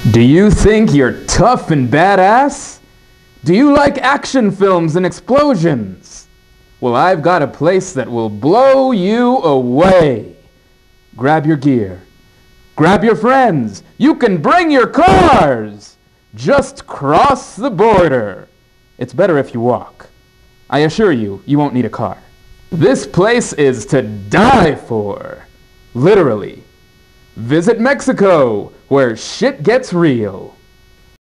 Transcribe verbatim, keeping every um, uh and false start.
Do you think you're tough and badass? Do you like action films and explosions? Well, I've got a place that will blow you away. Grab your gear. Grab your friends. You can bring your cars. Just cross the border. It's better if you walk. I assure you, you won't need a car. This place is to die for. Literally. Visit Mexico, where shit gets real.